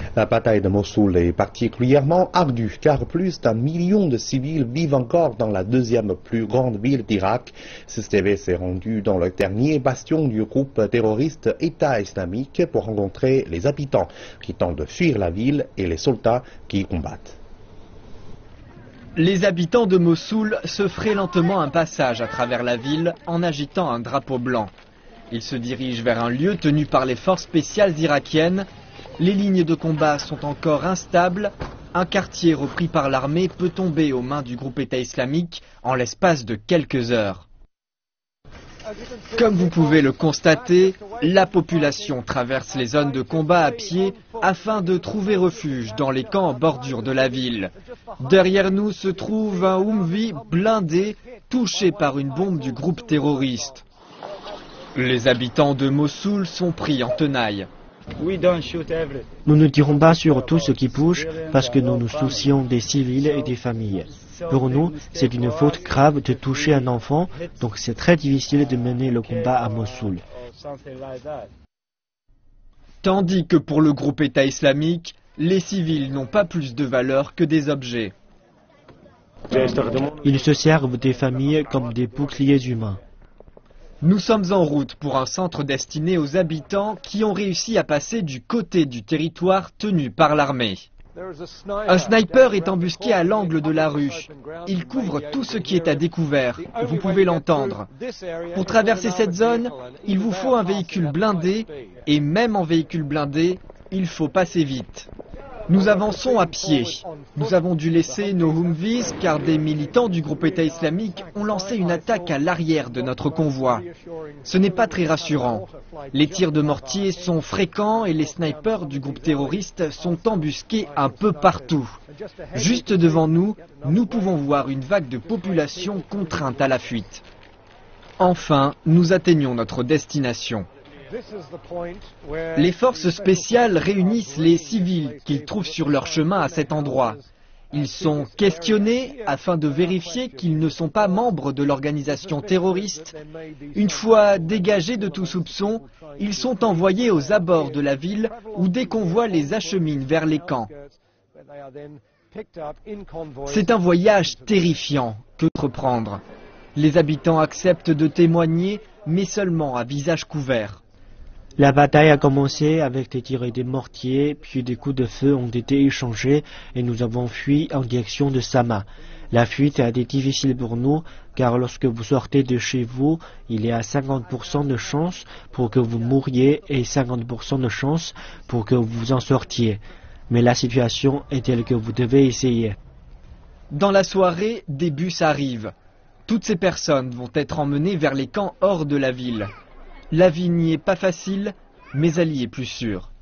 La bataille de Mossoul est particulièrement ardue car plus d'1 million de civils vivent encore dans la deuxième plus grande ville d'Irak. CCTV s'est rendu dans le dernier bastion du groupe terroriste État islamique pour rencontrer les habitants qui tentent de fuir la ville et les soldats qui y combattent. Les habitants de Mossoul se fraient lentement un passage à travers la ville en agitant un drapeau blanc. Ils se dirigent vers un lieu tenu par les forces spéciales irakiennes. Les lignes de combat sont encore instables. Un quartier repris par l'armée peut tomber aux mains du groupe État islamique en l'espace de quelques heures. Comme vous pouvez le constater, la population traverse les zones de combat à pied afin de trouver refuge dans les camps en bordure de la ville. Derrière nous se trouve un Humvee blindé touché par une bombe du groupe terroriste. Les habitants de Mossoul sont pris en tenaille. Nous ne tirons pas sur tout ce qui bouge parce que nous nous soucions des civils et des familles. Pour nous, c'est une faute grave de toucher un enfant, donc c'est très difficile de mener le combat à Mossoul. Tandis que pour le groupe État islamique, les civils n'ont pas plus de valeur que des objets. Ils se servent des familles comme des boucliers humains. Nous sommes en route pour un centre destiné aux habitants qui ont réussi à passer du côté du territoire tenu par l'armée. Un sniper est embusqué à l'angle de la rue. Il couvre tout ce qui est à découvert. Vous pouvez l'entendre. Pour traverser cette zone, il vous faut un véhicule blindé et même en véhicule blindé, il faut passer vite. Nous avançons à pied. Nous avons dû laisser nos Humvees car des militants du groupe État islamique ont lancé une attaque à l'arrière de notre convoi. Ce n'est pas très rassurant. Les tirs de mortier sont fréquents et les snipers du groupe terroriste sont embusqués un peu partout. Juste devant nous, nous pouvons voir une vague de population contrainte à la fuite. Enfin, nous atteignons notre destination. Les forces spéciales réunissent les civils qu'ils trouvent sur leur chemin à cet endroit. Ils sont questionnés afin de vérifier qu'ils ne sont pas membres de l'organisation terroriste. Une fois dégagés de tout soupçon, ils sont envoyés aux abords de la ville où des convois les acheminent vers les camps. C'est un voyage terrifiant que d'entreprendre. Les habitants acceptent de témoigner, mais seulement à visage couvert. La bataille a commencé avec des tirs et des mortiers, puis des coups de feu ont été échangés et nous avons fui en direction de Sama. La fuite a été difficile pour nous car lorsque vous sortez de chez vous, il y a 50% de chance pour que vous mouriez et 50% de chance pour que vous en sortiez. Mais la situation est telle que vous devez essayer. Dans la soirée, des bus arrivent. Toutes ces personnes vont être emmenées vers les camps hors de la ville. La vie n'y est pas facile, mais elle y est plus sûre.